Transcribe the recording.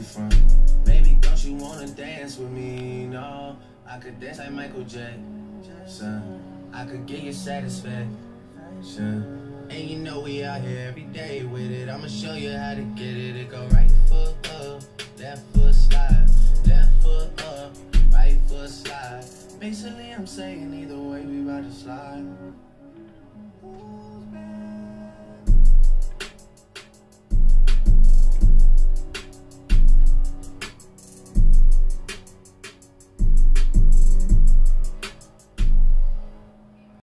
from? Baby, don't you wanna dance with me? No, I could dance like Michael Jackson. I could get you satisfaction. And you know we out here every day with it. I'ma show you how to get it. It go right foot up, left foot slide, left foot up, right foot slide. Basically, I'm saying either way we about to slide.